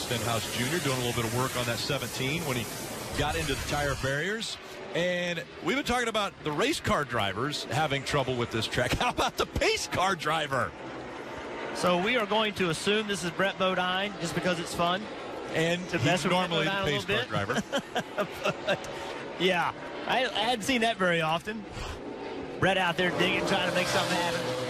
Stenhouse Jr. doing a little bit of work on that 17 when he got into the tire barriers. And we've been talking about the race car drivers having trouble with this track. How about the pace car driver? So we are going to assume this is Brett Bodine just because it's fun. And he's normally the pace car driver. But, yeah, I hadn't seen that very often. Brett out there digging, trying to make something happen.